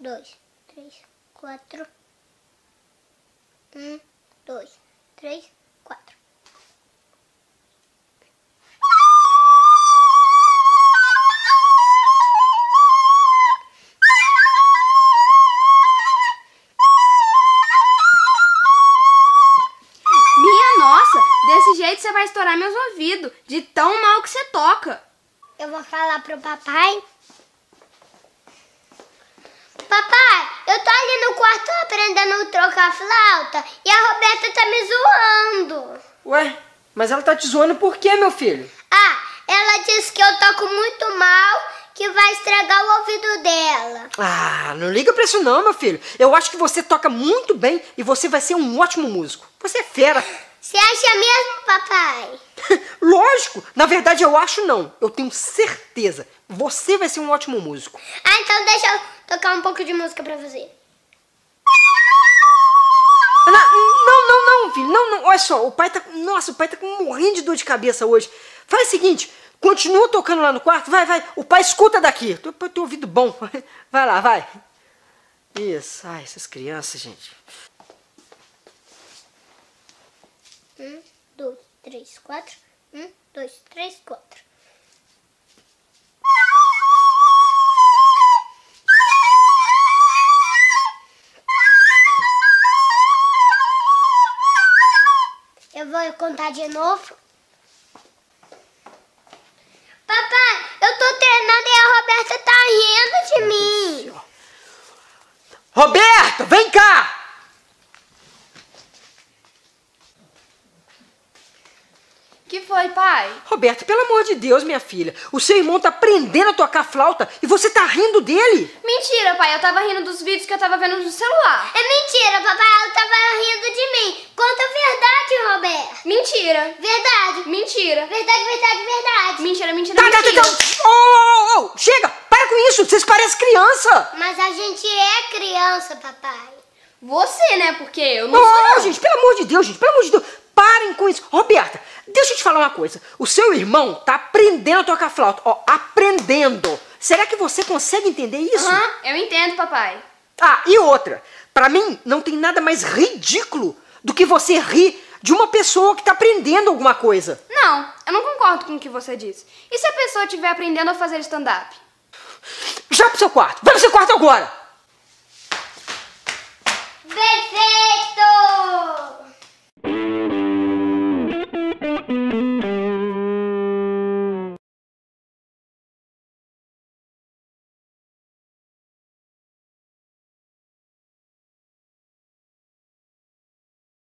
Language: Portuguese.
2, 3, 4. 1, 2, 3, 4. Minha nossa, desse jeito você vai estourar meus ouvidos, de tão mal que você toca. Eu vou falar pro papai. Papai, eu tô ali no quarto aprendendo a trocar flauta e a Roberta tá me zoando. Ué, mas ela tá te zoando por quê, meu filho? Ah, ela disse que eu toco muito mal, que vai estragar o ouvido dela. Ah, não liga pra isso não, meu filho. Eu acho que você toca muito bem e você vai ser um ótimo músico. Você é fera. Você acha mesmo, papai? Lógico. Na verdade, eu acho não. Eu tenho certeza. Você vai ser um ótimo músico. Ah, então deixa eu tocar um pouco de música pra você. Não, filho. Não. Olha só, o pai tá... Nossa, o pai tá morrendo de dor de cabeça hoje. Faz o seguinte, continua tocando lá no quarto. Vai. O pai escuta daqui. Eu tenho ouvido bom. Vai lá, vai. Isso. Ai, essas crianças, gente. 1, 2, 3, 4. 1, 2, 3, 4. Eu vou contar de novo. Papai, eu tô treinando e a Roberta tá rindo de mim. Roberta, vem cá! Que foi, pai? Roberta, pelo amor de Deus, minha filha. O seu irmão tá aprendendo a tocar flauta e você tá rindo dele. Mentira, pai. Eu tava rindo dos vídeos que eu tava vendo no celular. É mentira, papai, ela tava rindo de mim. Conta a verdade, Roberta. Mentira. Verdade. Mentira. Verdade. Mentira. Tá. Oh, chega, para com isso. Vocês parecem criança. Mas a gente é criança, papai. Você, né? Porque eu não sou. Oh, gente, pelo amor de Deus, parem com isso. Roberta, deixa eu te falar uma coisa. O seu irmão tá aprendendo a tocar flauta. Ó, aprendendo. Será que você consegue entender isso? Aham, eu entendo, papai. Ah, e outra. Pra mim, não tem nada mais ridículo do que você rir de uma pessoa que tá aprendendo alguma coisa. Não, eu não concordo com o que você disse. E se a pessoa estiver aprendendo a fazer stand-up? Já pro seu quarto. Vai pro seu quarto agora.